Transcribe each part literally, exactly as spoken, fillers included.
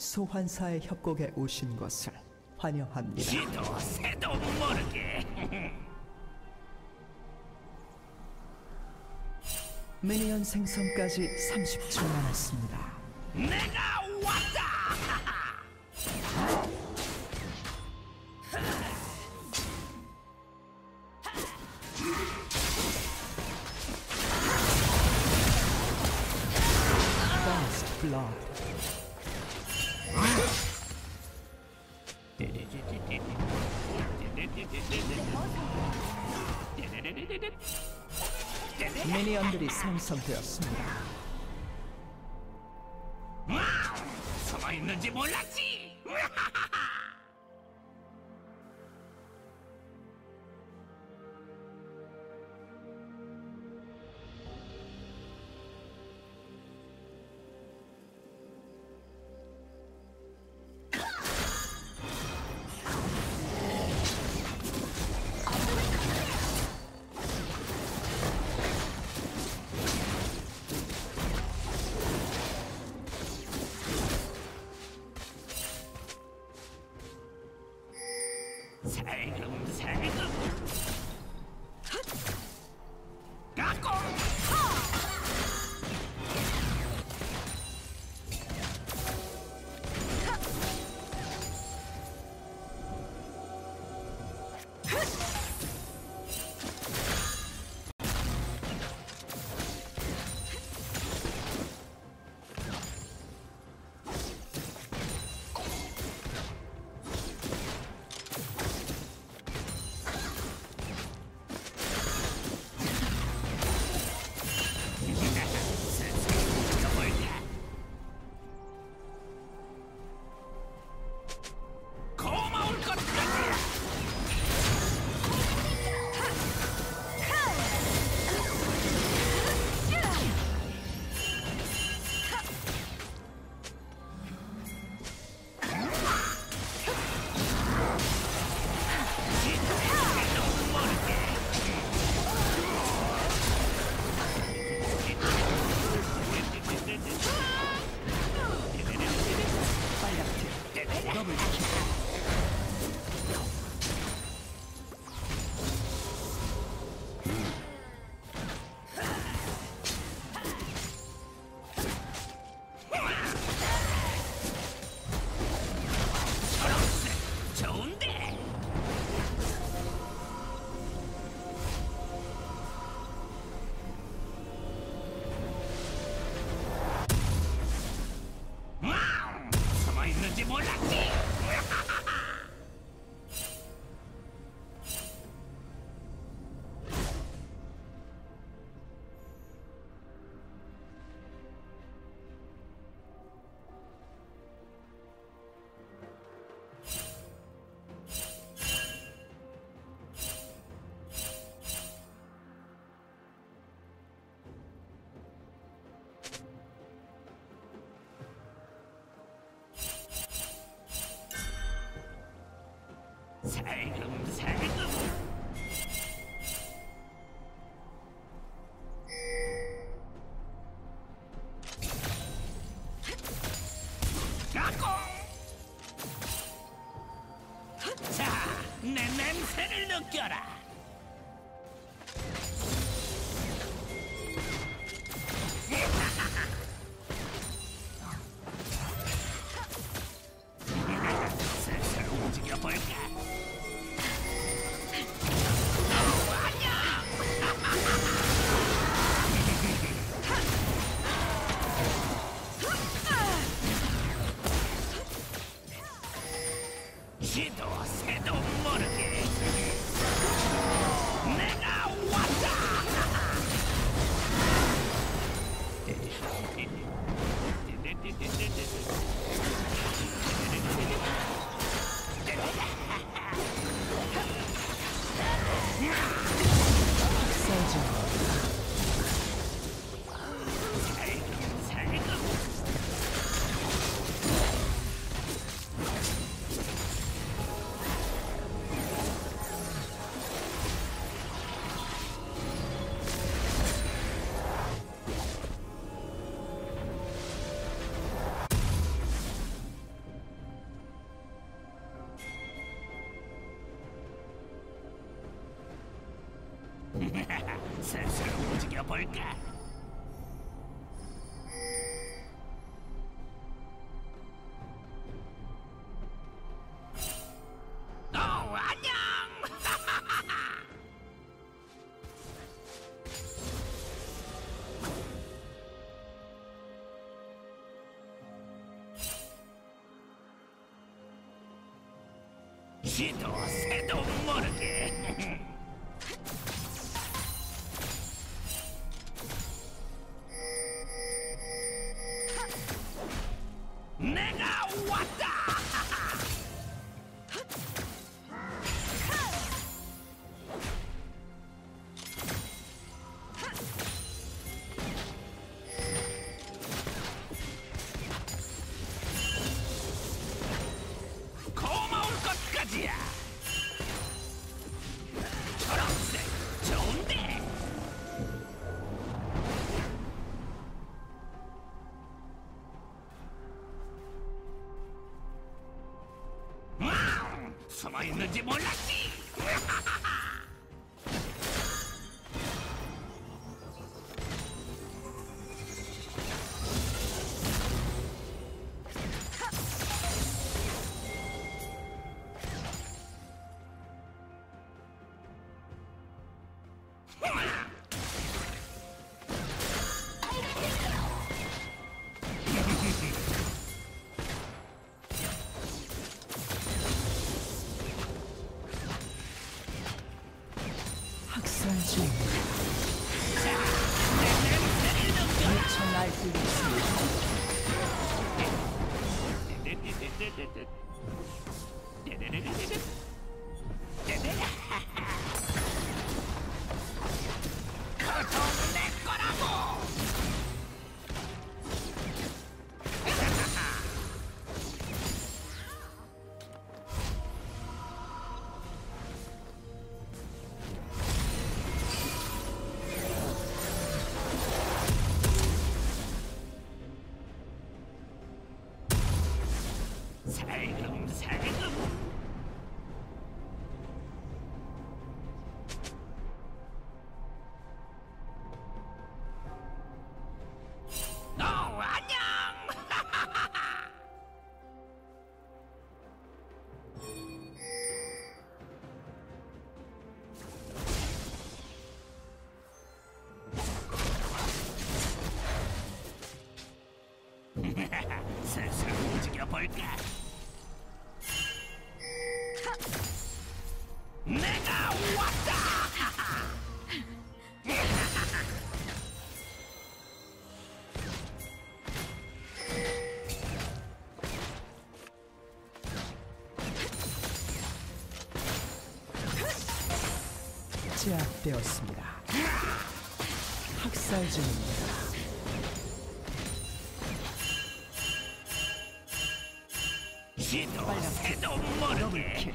소환사의 협곡에 오신 것을 환영합니다. 지도 새도 모르게. 미니언 생성까지 삼십 초 남았습니다. 내가 왔다. First blood. 미니언들이 생성되었습니다. 숨어 있는지 몰랐지. 살금살금 갖고 있는지 몰랐지. 살금살금 갖고 자, 내 냄새를 느껴라. 슬슬 움직여볼까? 지도 새도 모르게 내가 왔다. 살금 볼까? 어, 안녕! 지도 새도 모르게. 내가 왔다. 고마울 것까지야. 초록색 좋은데. 음, 숨어 있는지 몰랐지. 학살 중 자, 내 냄새를 느껴라. 미쳐 날뛰고 있습니다. 그돈 내 거라고. 살금살금. 어, 안녕. 슬슬 움직여 볼까? 내가 왔다. 제압되었습니다. 학살 중입니다. 지도 새도 모르게.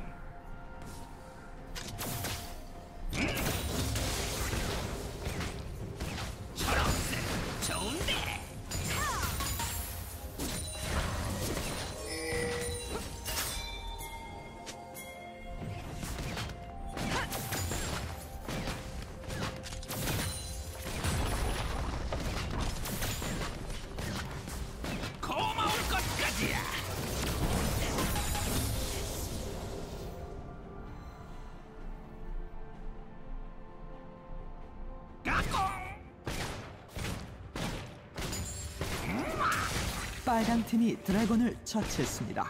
초록색 좋은데. 고마울 것까지야. 빨강 팀이 드래곤을 처치했습니다.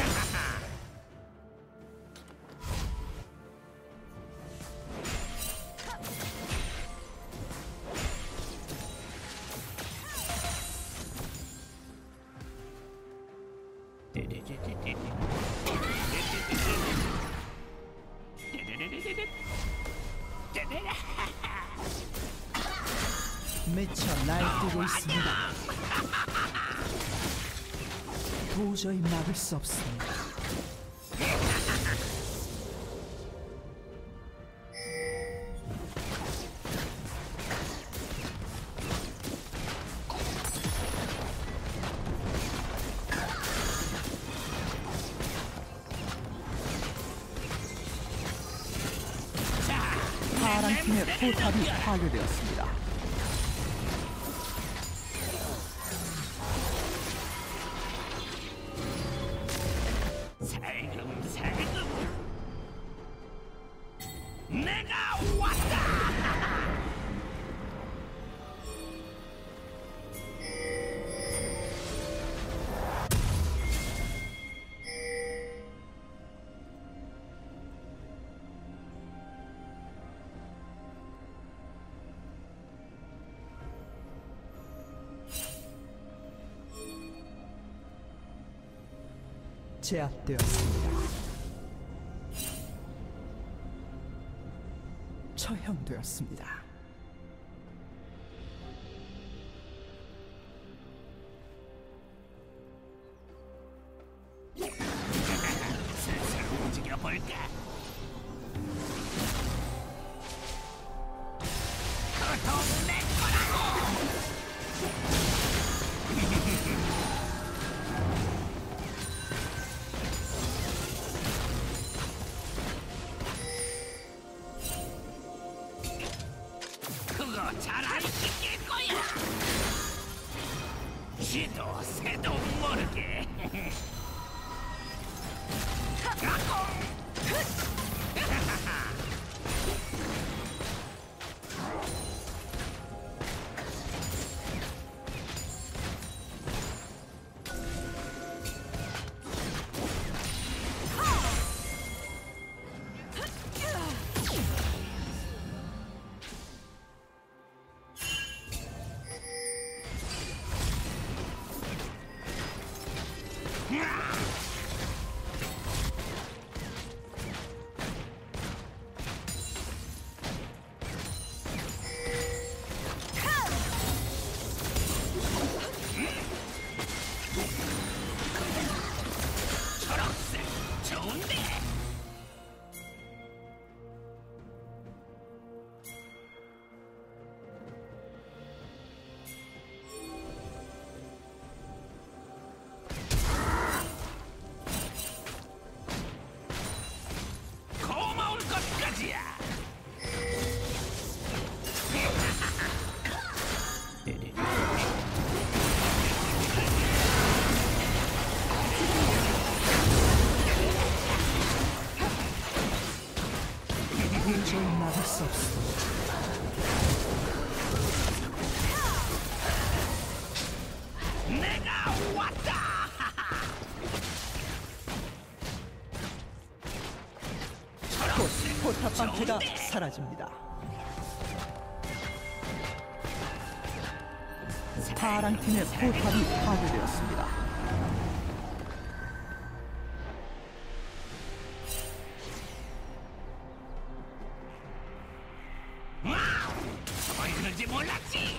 미쳐 날뛰고 있습니다. 도저히 막을 수 없습니다. 파란 팀의 포탑이 파괴되었습니다. 제압되었습니다. 처형되었습니다. 슬슬 움직여볼까? 그것도 내 거라고! 그거 잘 안 시킬 거야! 쥐도 새도 모르게! 초록색 좋은데! 고마울 것까지야! 도저히 막을 수 없습니다. 내가 왔다! 곧 포탑 방패가 사라집니다. 파랑 팀의 포탑이 파괴되었습니다. 저거 있는지 몰랐지!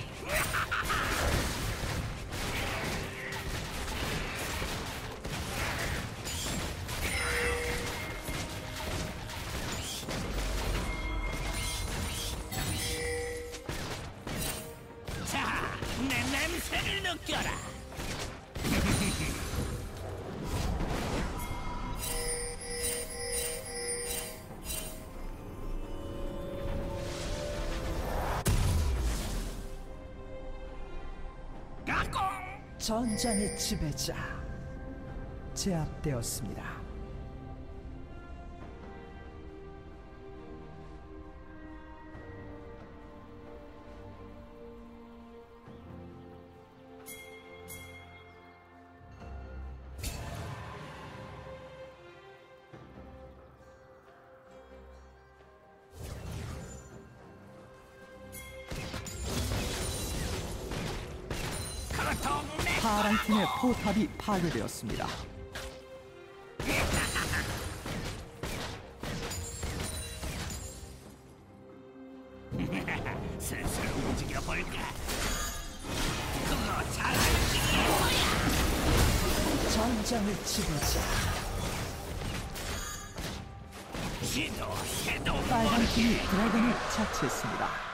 자, 내 냄새를 느껴라! 전장의 지배자 제압되었습니다. 파랑 팀의 포탑이 파괴되었습니다. 슬슬 움직여볼까? 그거 잘 움직일 거야! 전장의 지배자 쥐도 새도 빨간 모르게! 팀이 드래곤을 처치했습니다.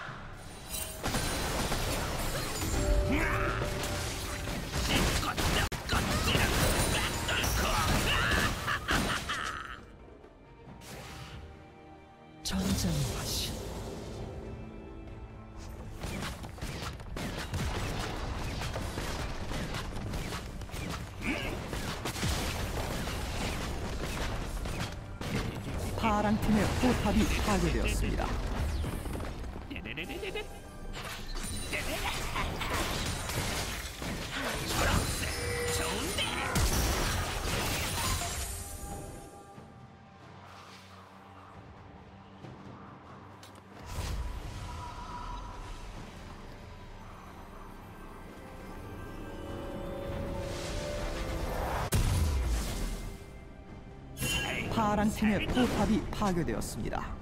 전장의 화신 파랑 팀의 포탑이 파괴되었습니다. 초록색 좋은데! 파랑팀의 포탑이 파괴되었습니다.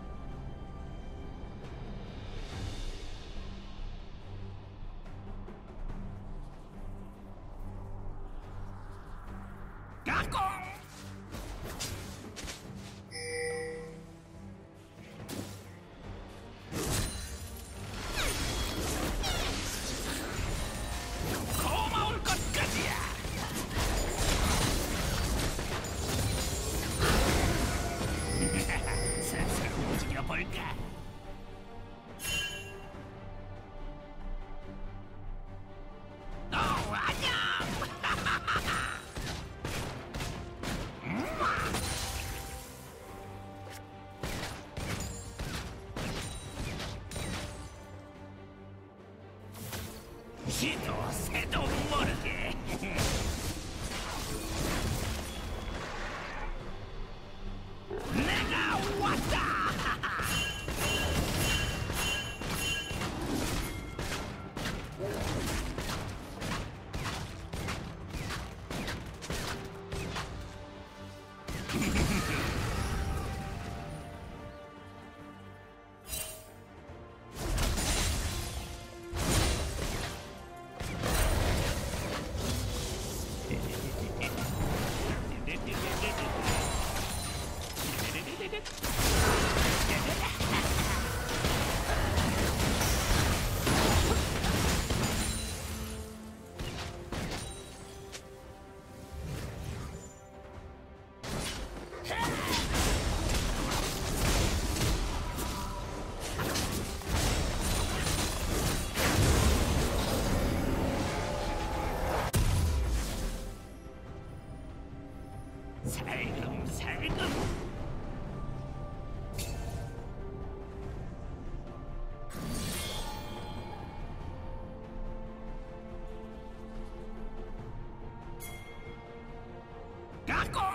고마울 것까지야. 슬슬 움직여 볼까? 어, 안녕. 지도 새도 모르게. 내가 왔다. 살금살금. 까꿍.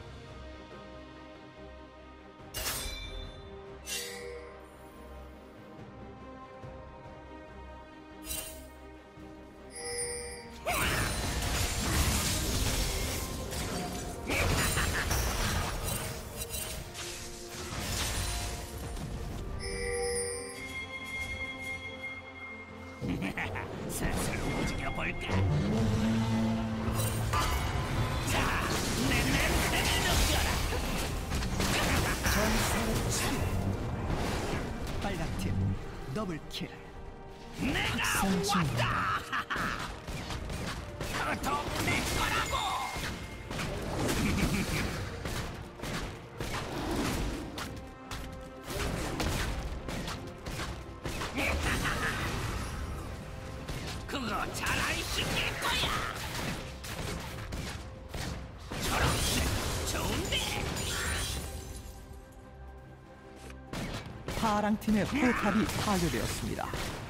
슬슬 움직여 볼까? 자, 내 냄새를 느껴라. 전설의 치 빨강팀 더블킬. 내가 학살중. 왔다. 그것도 내 거라고. 그거 잘 안 시킬 거야. 초록색 좋은데. 파랑팀의 포탑이 파괴되었습니다.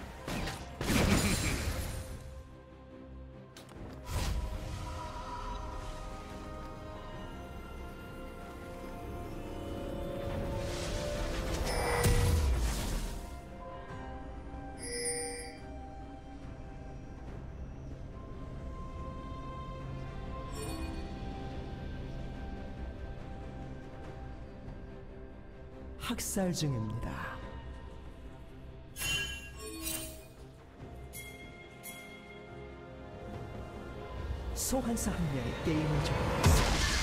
학살 중입니다. 소환사 한 명이 게임을 종료했습니다.